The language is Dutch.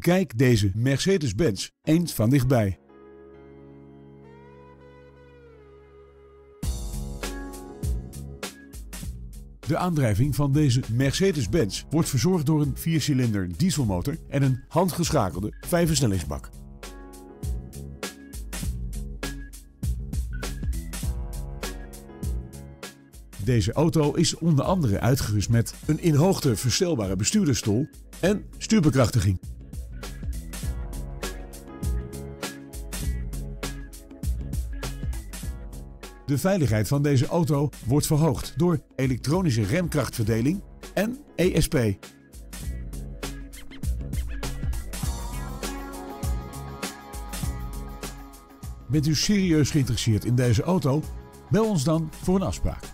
Bekijk deze Mercedes-Benz eens van dichtbij. De aandrijving van deze Mercedes-Benz wordt verzorgd door een 4-cilinder dieselmotor en een handgeschakelde 5-versnellingsbak. Deze auto is onder andere uitgerust met een in hoogte verstelbare bestuurdersstoel en stuurbekrachtiging. De veiligheid van deze auto wordt verhoogd door elektronische remkrachtverdeling en ESP. Bent u serieus geïnteresseerd in deze auto? Bel ons dan voor een afspraak.